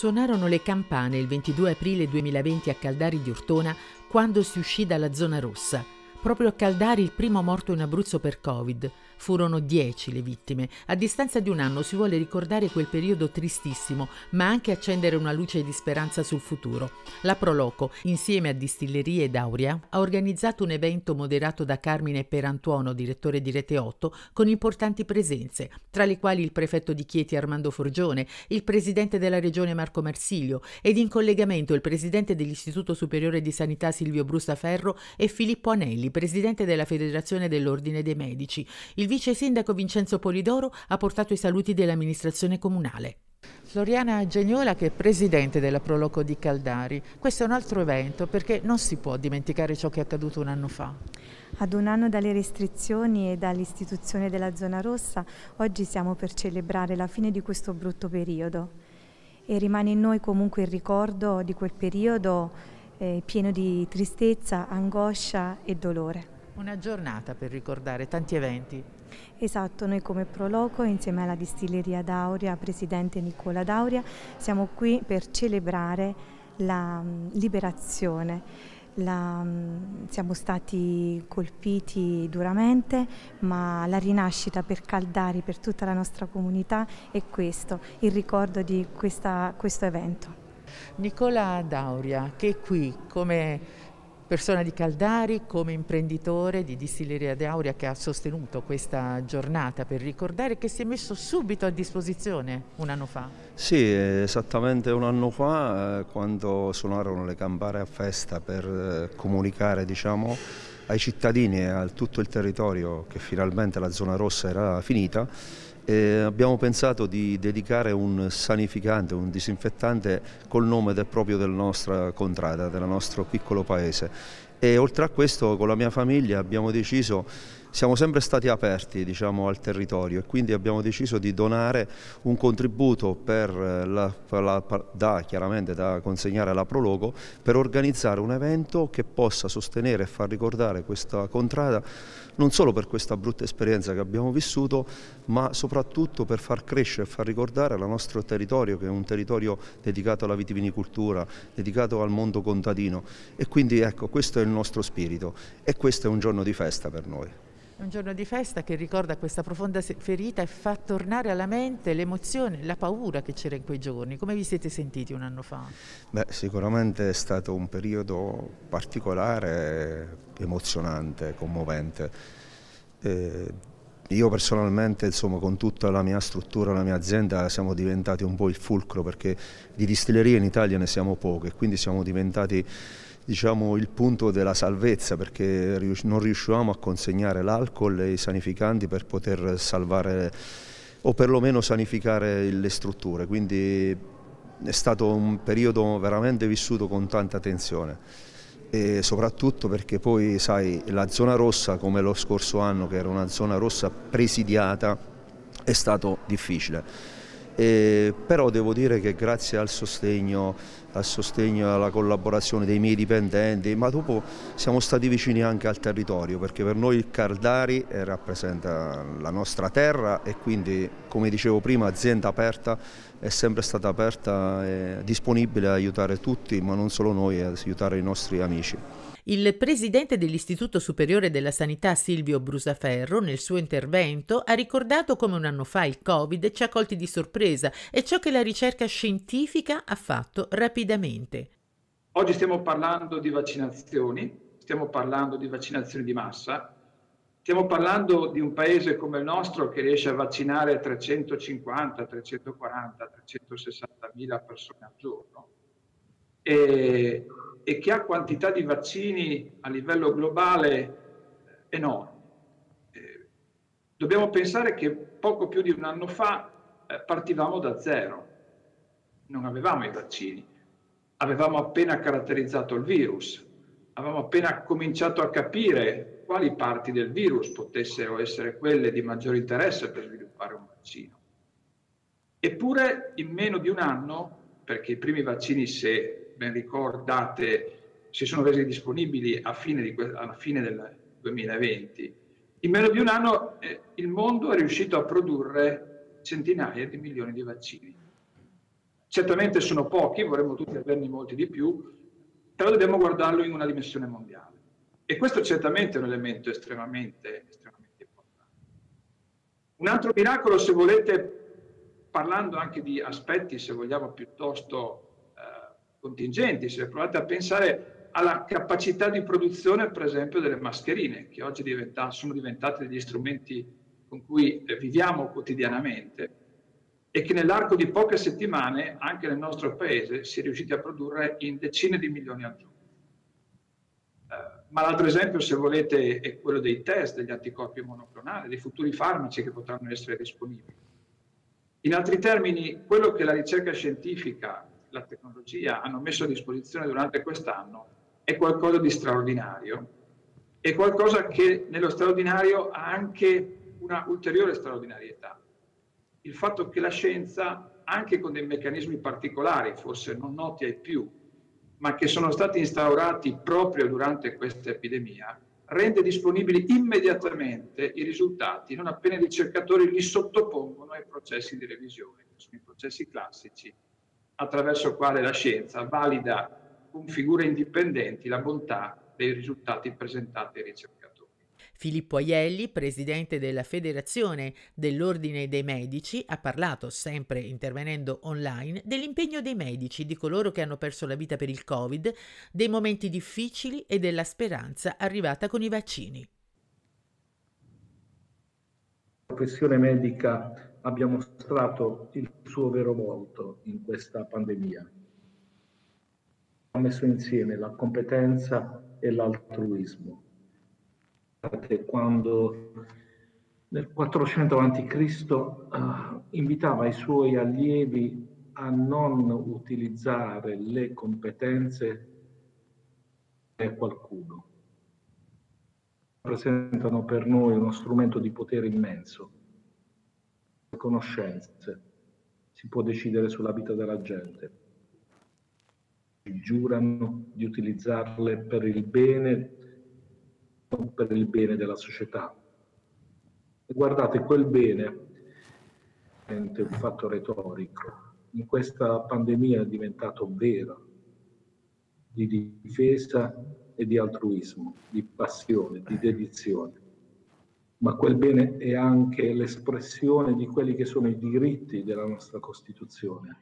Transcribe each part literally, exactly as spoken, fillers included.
Suonarono le campane il ventidue aprile duemilaventi a Caldari di Ortona quando si uscì dalla zona rossa. Proprio a Caldari il primo morto in Abruzzo per Covid. Furono dieci le vittime. A distanza di un anno si vuole ricordare quel periodo tristissimo, ma anche accendere una luce di speranza sul futuro. La Proloco, insieme a Distillerie Dauria, ha organizzato un evento moderato da Carmine Perantuono, direttore di Rete otto, con importanti presenze, tra le quali il prefetto di Chieti Armando Forgione, il presidente della regione Marco Marsilio ed in collegamento il presidente dell'Istituto Superiore di Sanità Silvio Brusaferro e Filippo Anelli, presidente della Federazione dell'Ordine dei Medici. Il vice sindaco Vincenzo Polidoro ha portato i saluti dell'amministrazione comunale. Floriana Geniola, che è presidente della Proloco di Caldari, questo è un altro evento perché non si può dimenticare ciò che è accaduto un anno fa. Ad un anno dalle restrizioni e dall'istituzione della zona rossa, oggi siamo per celebrare la fine di questo brutto periodo e rimane in noi comunque il ricordo di quel periodo eh, pieno di tristezza, angoscia e dolore. Una giornata per ricordare tanti eventi. Esatto, noi come Proloco insieme alla Distilleria Dauria, presidente Nicola Dauria, siamo qui per celebrare la um, liberazione. La, um, siamo stati colpiti duramente, ma la rinascita per Caldari, per tutta la nostra comunità è questo, il ricordo di questa, questo evento. Nicola Dauria, che è qui come persona di Caldari, come imprenditore di Distilleria Dauria, che ha sostenuto questa giornata per ricordare, che si è messo subito a disposizione un anno fa. Sì, esattamente un anno fa, eh, quando suonarono le campane a festa per eh, comunicare, diciamo, ai cittadini e a tutto il territorio che finalmente la zona rossa era finita. E abbiamo pensato di dedicare un sanificante, un disinfettante col nome del, proprio della nostra contrada, del nostro piccolo paese. E oltre a questo, con la mia famiglia abbiamo deciso, siamo sempre stati aperti, diciamo, al territorio e quindi abbiamo deciso di donare un contributo per la, per la, da, chiaramente da consegnare alla Proloco per organizzare un evento che possa sostenere e far ricordare questa contrada non solo per questa brutta esperienza che abbiamo vissuto, ma soprattutto per far crescere e far ricordare il nostro territorio, che è un territorio dedicato alla vitivinicoltura, dedicato al mondo contadino. E quindi ecco, questo è il nostro spirito e questo è un giorno di festa per noi. Un giorno di festa che ricorda questa profonda ferita e fa tornare alla mente l'emozione, la paura che c'era in quei giorni. Come vi siete sentiti un anno fa? Beh, sicuramente è stato un periodo particolare, emozionante, commovente. Eh, io personalmente, insomma, con tutta la mia struttura, la mia azienda, siamo diventati un po' il fulcro, perché di distillerie in Italia ne siamo poche, quindi siamo diventati, diciamo, il punto della salvezza, perché non riuscivamo a consegnare l'alcol e i sanificanti per poter salvare o perlomeno sanificare le strutture, quindi è stato un periodo veramente vissuto con tanta tensione e soprattutto perché poi, sai, la zona rossa, come lo scorso anno che era una zona rossa presidiata, è stato difficile. Eh, però devo dire che grazie al sostegno, al sostegno e alla collaborazione dei miei dipendenti, ma dopo siamo stati vicini anche al territorio, perché per noi il Caldari rappresenta la nostra terra e quindi, come dicevo prima, azienda aperta, è sempre stata aperta e disponibile a aiutare tutti, ma non solo noi, a aiutare i nostri amici. Il presidente dell'Istituto Superiore della Sanità Silvio Brusaferro nel suo intervento ha ricordato come un anno fa il Covid ci ha colti di sorpresa e ciò che la ricerca scientifica ha fatto rapidamente. Oggi stiamo parlando di vaccinazioni, stiamo parlando di vaccinazioni di massa, stiamo parlando di un paese come il nostro che riesce a vaccinare trecentocinquanta, trecentoquaranta, trecentosessanta mila persone al giorno. E, e che ha quantità di vaccini a livello globale enormi. Eh, dobbiamo pensare che poco più di un anno fa eh, partivamo da zero, non avevamo i vaccini, avevamo appena caratterizzato il virus, avevamo appena cominciato a capire quali parti del virus potessero essere quelle di maggiore interesse per sviluppare un vaccino. Eppure in meno di un anno, perché i primi vaccini, se ben ricordate, si sono resi disponibili a fine di, alla fine del duemilaventi. In meno di un anno eh, il mondo è riuscito a produrre centinaia di milioni di vaccini. Certamente sono pochi, vorremmo tutti averne molti di più, però dobbiamo guardarlo in una dimensione mondiale. E questo certamente è un elemento estremamente, estremamente importante. Un altro miracolo, se volete, parlando anche di aspetti, se vogliamo, piuttosto eh, contingenti, se provate a pensare alla capacità di produzione, per esempio, delle mascherine, che oggi diventa, sono diventate degli strumenti con cui eh, viviamo quotidianamente, e che nell'arco di poche settimane anche nel nostro paese si è riusciti a produrre in decine di milioni al giorno. Eh, ma l'altro esempio, se volete, è quello dei test, degli anticorpi monoclonali, dei futuri farmaci che potranno essere disponibili. In altri termini, quello che la ricerca scientifica, la tecnologia hanno messo a disposizione durante quest'anno è qualcosa di straordinario, è qualcosa che nello straordinario ha anche una ulteriore straordinarietà. Il fatto che la scienza, anche con dei meccanismi particolari, forse non noti ai più, ma che sono stati instaurati proprio durante questa epidemia, rende disponibili immediatamente i risultati, non appena i ricercatori li sottopongono ai processi di revisione, che sono i processi classici, attraverso i quali la scienza valida con figure indipendenti la bontà dei risultati presentati ai ricercatori. Filippo Aielli, presidente della Federazione dell'Ordine dei Medici, ha parlato, sempre intervenendo online, dell'impegno dei medici, di coloro che hanno perso la vita per il Covid, dei momenti difficili e della speranza arrivata con i vaccini. La professione medica abbia mostrato il suo vero volto in questa pandemia. Ha messo insieme la competenza e l'altruismo. Quando nel quattrocento avanti Cristo uh, invitava i suoi allievi a non utilizzare le competenze di qualcuno. Rappresentano per noi uno strumento di potere immenso. Le conoscenze, si può decidere sulla vita della gente. Ci giurano di utilizzarle per il bene, per il bene della società. E guardate, quel bene è un fatto retorico. In questa pandemia è diventato vero, di difesa e di altruismo, di passione, di dedizione. Ma quel bene è anche l'espressione di quelli che sono i diritti della nostra Costituzione.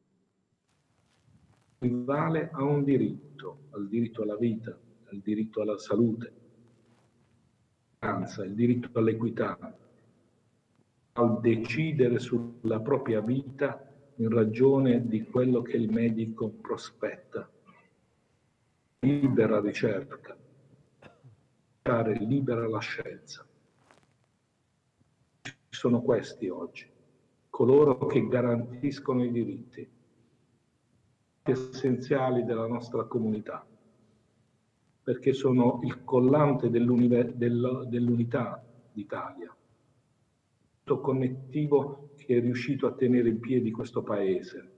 Vale a un diritto, al diritto alla vita, al diritto alla salute, il diritto all'equità, al decidere sulla propria vita in ragione di quello che il medico prospetta. Libera ricerca, libera la scienza. Ci sono questi oggi, coloro che garantiscono i diritti essenziali della nostra comunità, perché sono il collante dell'unità d'Italia, il connettivo che è riuscito a tenere in piedi questo paese.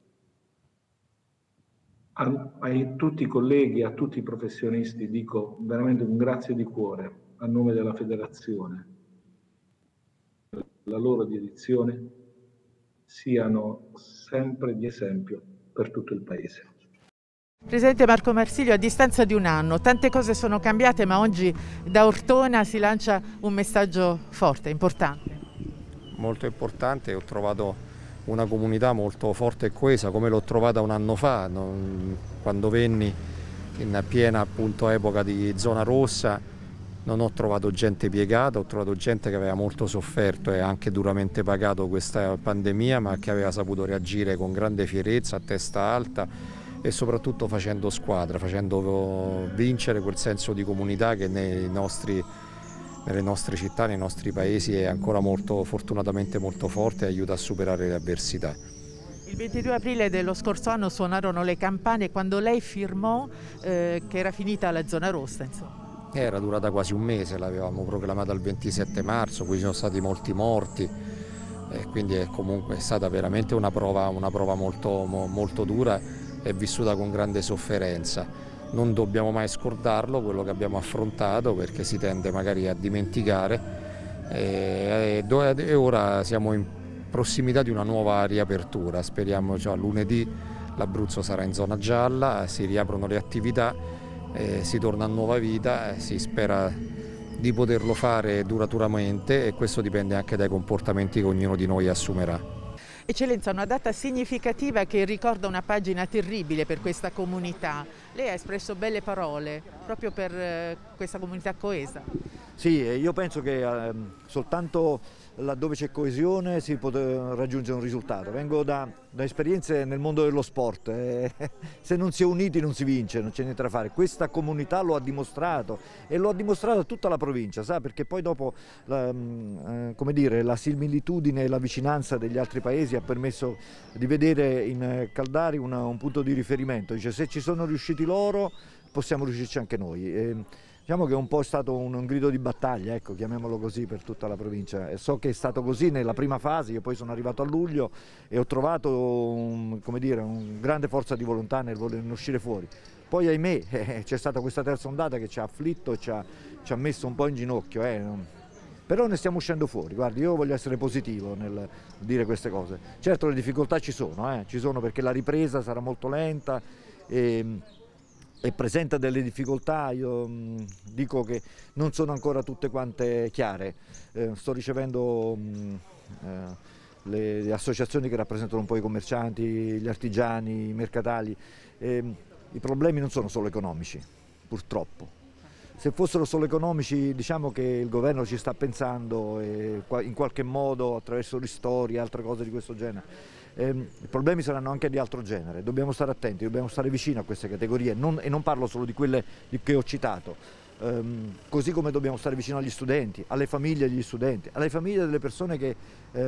A, a tutti i colleghi, a tutti i professionisti dico veramente un grazie di cuore a nome della Federazione. La loro dedizione siano sempre di esempio per tutto il Paese. Presidente Marco Marsilio, a distanza di un anno tante cose sono cambiate, ma oggi da Ortona si lancia un messaggio forte, importante. Molto importante, ho trovato una comunità molto forte e coesa come l'ho trovata un anno fa, non, quando venni in piena appunto epoca di zona rossa. Non ho trovato gente piegata, ho trovato gente che aveva molto sofferto e anche duramente pagato questa pandemia, ma che aveva saputo reagire con grande fierezza, a testa alta, e soprattutto facendo squadra, facendo vincere quel senso di comunità che nei nostri, nelle nostre città, nei nostri paesi è ancora molto, fortunatamente molto forte e aiuta a superare le avversità. Il ventidue aprile dello scorso anno suonarono le campane quando lei firmò eh, che era finita la zona rossa, insomma. Era durata quasi un mese, l'avevamo proclamata il ventisette marzo, poi ci sono stati molti morti, e quindi è comunque è stata veramente una prova, una prova molto, molto dura e vissuta con grande sofferenza. Non dobbiamo mai scordarlo, quello che abbiamo affrontato, perché si tende magari a dimenticare, e, e ora siamo in prossimità di una nuova riapertura. Speriamo già lunedì l'Abruzzo sarà in zona gialla, si riaprono le attività, eh, si torna a nuova vita, eh, si spera di poterlo fare duraturamente e questo dipende anche dai comportamenti che ognuno di noi assumerà. Eccellenza, una data significativa che ricorda una pagina terribile per questa comunità. Lei ha espresso belle parole proprio per eh, questa comunità coesa. Sì, io penso che eh, soltanto laddove c'è coesione si può raggiungere un risultato. Vengo da, da esperienze nel mondo dello sport, eh, se non si è uniti non si vince, non c'è niente da fare. Questa comunità lo ha dimostrato e lo ha dimostrato tutta la provincia, sa? Perché poi dopo la, eh, come dire, la similitudine e la vicinanza degli altri paesi ha permesso di vedere in Caldari una, un punto di riferimento. Dice, se ci sono riusciti loro possiamo riuscirci anche noi. E, diciamo che è un po' stato un, un grido di battaglia, ecco, chiamiamolo così, per tutta la provincia. E so che è stato così nella prima fase, io poi sono arrivato a luglio e ho trovato un, come dire, un grande forza di volontà nel voler uscire fuori. Poi ahimè eh, c'è stata questa terza ondata che ci ha afflitto e ci ha, ci ha messo un po' in ginocchio, eh. Però ne stiamo uscendo fuori. Guardi, io voglio essere positivo nel dire queste cose. Certo le difficoltà ci sono, eh, ci sono perché la ripresa sarà molto lenta e, e presenta delle difficoltà, io mh, dico che non sono ancora tutte quante chiare. Eh, sto ricevendo mh, eh, le, le associazioni che rappresentano un po' i commercianti, gli artigiani, i mercatali. Eh, I problemi non sono solo economici, purtroppo. Se fossero solo economici, diciamo che il governo ci sta pensando e in qualche modo attraverso ristori e altre cose di questo genere. Eh, I problemi saranno anche di altro genere, dobbiamo stare attenti, dobbiamo stare vicini a queste categorie non, e non parlo solo di quelle che ho citato, eh, così come dobbiamo stare vicino agli studenti, alle famiglie degli studenti, alle famiglie delle persone che eh,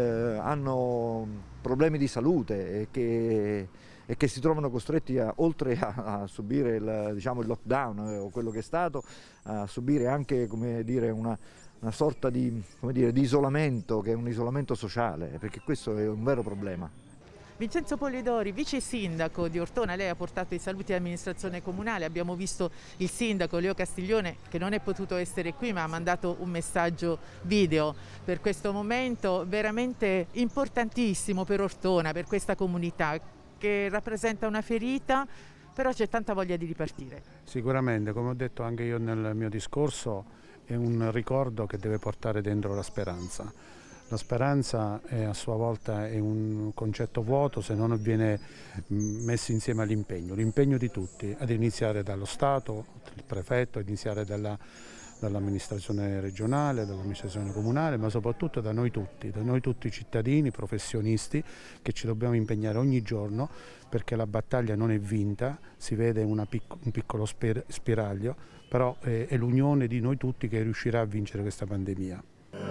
hanno problemi di salute e che, e che si trovano costretti a, oltre a, a subire il, diciamo, il lockdown eh, o quello che è stato, a subire anche, come dire, una, una sorta di, come dire, di isolamento, che è un isolamento sociale, perché questo è un vero problema. Vincenzo Polidori, vice sindaco di Ortona, lei ha portato i saluti all'amministrazione comunale, abbiamo visto il sindaco Leo Castiglione che non è potuto essere qui ma ha mandato un messaggio video per questo momento veramente importantissimo per Ortona, per questa comunità che rappresenta una ferita, però c'è tanta voglia di ripartire. Sicuramente, come ho detto anche io nel mio discorso, è un ricordo che deve portare dentro la speranza. La speranza è, a sua volta è un concetto vuoto se non viene messo insieme all'impegno, l'impegno di tutti, ad iniziare dallo Stato, il prefetto, ad iniziare dalla, dall'amministrazione regionale, dall'amministrazione comunale, ma soprattutto da noi tutti, da noi tutti cittadini, professionisti, che ci dobbiamo impegnare ogni giorno perché la battaglia non è vinta, si vede una pic- un piccolo spir- spiraglio, però è, è l'unione di noi tutti che riuscirà a vincere questa pandemia.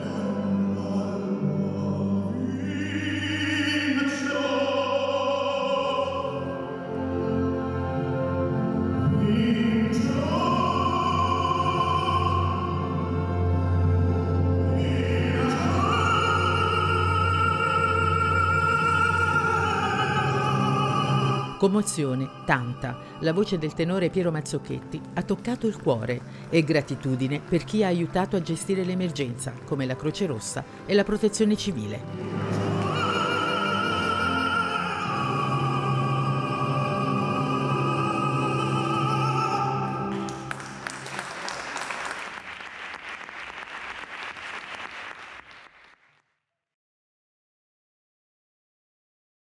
Commozione, tanta. La voce del tenore Piero Mazzocchetti ha toccato il cuore e gratitudine per chi ha aiutato a gestire l'emergenza, come la Croce Rossa e la Protezione Civile.